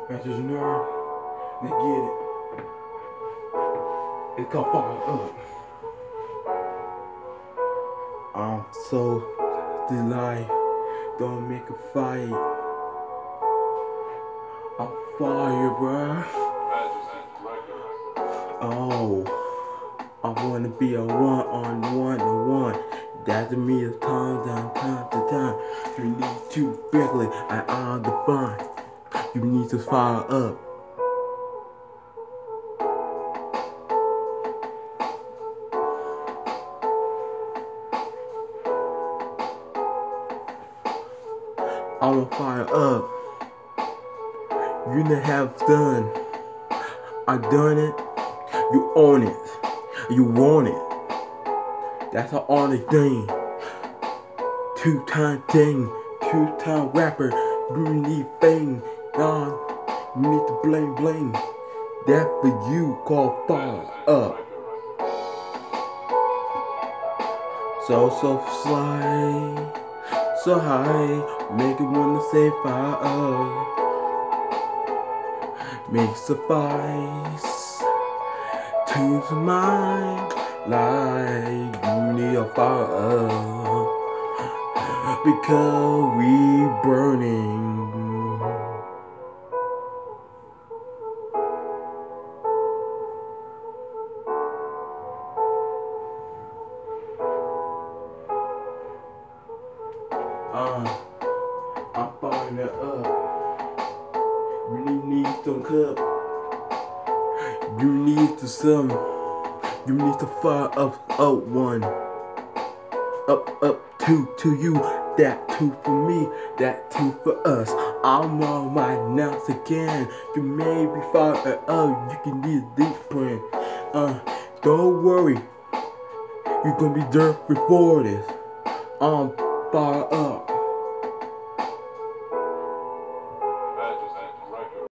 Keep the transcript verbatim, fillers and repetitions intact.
After you know, they get it. It come fire up. I'm so this life don't make a fight. I'm fire, bruh. Oh, I wanna be a one on one to one. That's me a time down time to time. You need to quickly and on the fun. You need to fire up. I'ma fire up. You done have done. I done it. You own it. You want it. That's an honest thing. Two-time thing. Two-time rapper. You need fame. God, you need to bling bling. That for you called fire up. So so fly. So high. Make it wanna say fire up. Make suffice to the mind like you need a fire up because we burning. Uh, I'm firing it up. Really need some cup. You need to some. You need to fire up, up one. Up, up two to you. That two for me. That two for us. I'm on my nuts again. You may be fired up. You can need a deep print. Uh, don't worry. You're gonna be dirt before this. I'm fired up.